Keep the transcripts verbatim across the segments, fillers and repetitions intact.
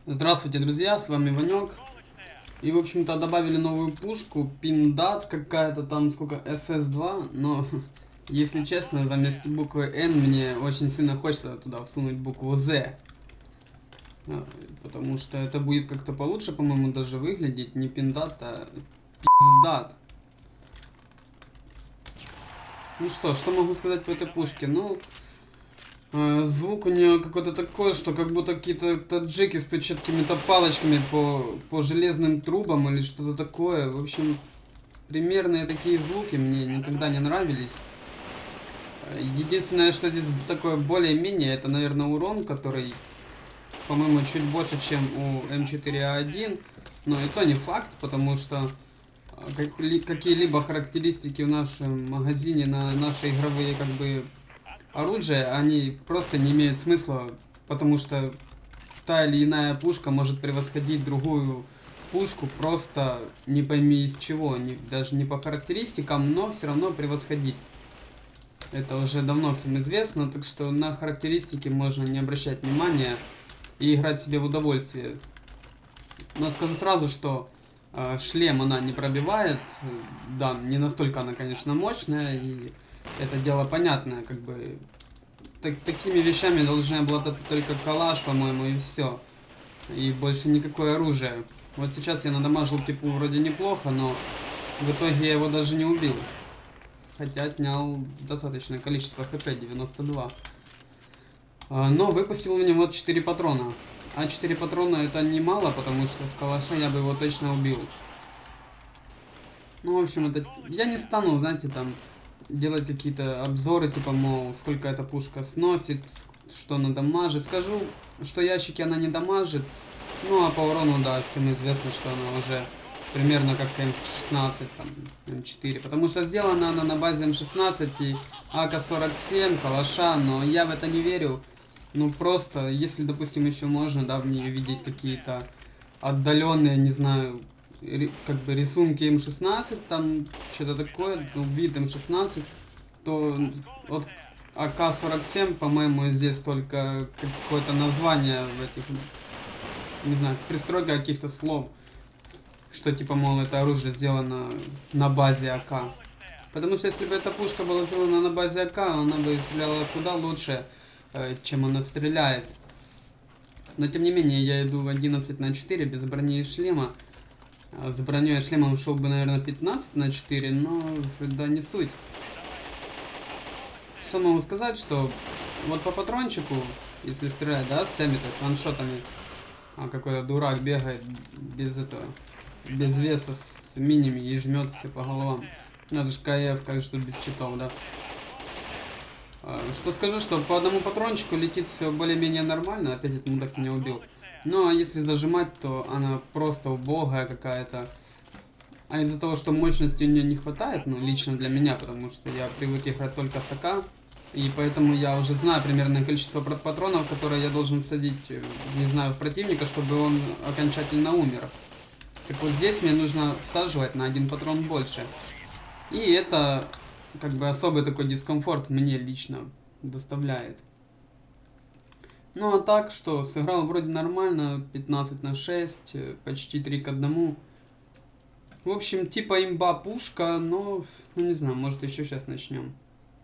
Здравствуйте, друзья, с вами Ванек. И, в общем-то, добавили новую пушку, пиндат какая-то там, сколько, эс эс два, но, если честно, заместо буквы Н мне очень сильно хочется туда всунуть букву З. Потому что это будет как-то получше, по-моему, даже выглядеть, не пиндат, а пиздат. Ну что, что могу сказать по этой пушке? Ну, э, звук у нее какой-то такой, что как будто какие-то таджики стучат какими-то палочками по, по железным трубам или что-то такое. В общем, примерные такие звуки мне никогда не нравились. Единственное, что здесь такое более-менее, это, наверное, урон, который, по-моему, чуть больше, чем у эм четыре а один. Но и то не факт, потому что какие-либо характеристики в нашем магазине на наши игровые как бы оружия, они просто не имеют смысла, потому что та или иная пушка может превосходить другую пушку просто не пойми из чего, не, даже не по характеристикам, но все равно превосходить. Это уже давно всем известно, так что на характеристики можно не обращать внимания и играть себе в удовольствие. Но скажу сразу, что э, шлем она не пробивает, да, не настолько она, конечно, мощная, и это дело понятное, как бы так, такими вещами должны обладать только калаш, по-моему, и все. И больше никакое оружие. Вот сейчас я надамажил типу вроде неплохо, но в итоге я его даже не убил. Хотя отнял достаточное количество хп, девяносто два. А, но выпустил в него четыре патрона. А четыре патрона это немало, потому что с калаша я бы его точно убил. Ну, в общем, это... Я не стану, знаете, там... делать какие-то обзоры, типа, мол, сколько эта пушка сносит, что она дамажит. Скажу, что ящики она не дамажит. Ну, а по урону, да, всем известно, что она уже примерно как эм шестнадцать, там, эм четыре. Потому что сделана она на базе эм шестнадцать и а ка сорок семь, калаша, но я в это не верю. Ну, просто, если, допустим, еще можно, да, в нее видеть какие-то отдаленные, не знаю, как бы рисунки эм шестнадцать, там что-то такое, ну, вид эм шестнадцать, то от а ка сорок семь, по-моему, здесь только какое-то название в этих, не знаю, пристройка каких-то слов, что типа, мол, это оружие сделано на базе а ка. Потому что если бы эта пушка была сделана на базе а ка, она бы стреляла куда лучше, чем она стреляет. Но тем не менее, я иду в одиннадцать на четыре без брони и шлема. С броней и шлемом шел бы, наверное, пятнадцать на четыре, но да не суть. Что могу сказать, что вот по патрончику, если стрелять, да, с семи, то есть ваншотами, а какой-то дурак бегает без этого, без веса, с миними и жмет все по головам. Ну, это же ка эф, как же тут без читов, да. Что скажу, что по одному патрончику летит все более-менее нормально, опять этот мудак меня убил. Ну, а если зажимать, то она просто убогая какая-то. А из-за того, что мощности у нее не хватает, ну, лично для меня, потому что я привык играть только с а ка, и поэтому я уже знаю примерное количество патронов, которые я должен всадить, не знаю, в противника, чтобы он окончательно умер. Так вот здесь мне нужно всаживать на один патрон больше. И это, как бы, особый такой дискомфорт мне лично доставляет. Ну а так, что, сыграл вроде нормально, пятнадцать на шесть, почти три к одному. В общем, типа имба пушка, но, ну не знаю, может еще сейчас начнем.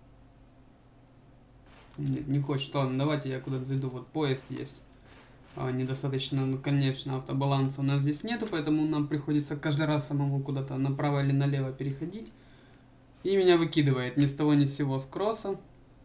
Нет, не хочет, ладно, давайте я куда-то зайду, вот поезд есть. А, недостаточно, ну конечно, автобаланса у нас здесь нету, поэтому нам приходится каждый раз самому куда-то направо или налево переходить. И меня выкидывает ни с того ни с сего с кросса.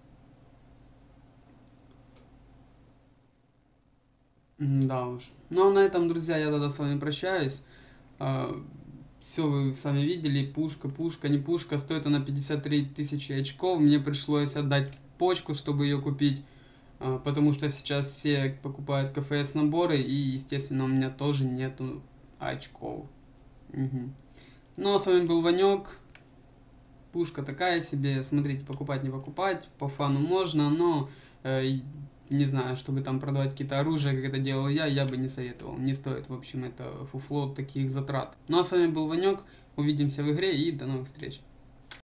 Да уж. Ну а на этом, друзья, я тогда с вами прощаюсь. Все вы сами видели. Пушка, пушка, не пушка. Стоит она пятьдесят три тысячи очков. Мне пришлось отдать почку, чтобы ее купить. Потому что сейчас все покупают ка эф эс наборы. И, естественно, у меня тоже нету очков. Угу. Ну а с вами был Ванек. Пушка такая себе. Смотрите, покупать, не покупать. По фану можно, но... Э, не знаю, чтобы там продавать какие-то оружия, как это делал я, я бы не советовал. Не стоит, в общем, это фуфло таких затрат. Ну а с вами был Ванек. Увидимся в игре и до новых встреч.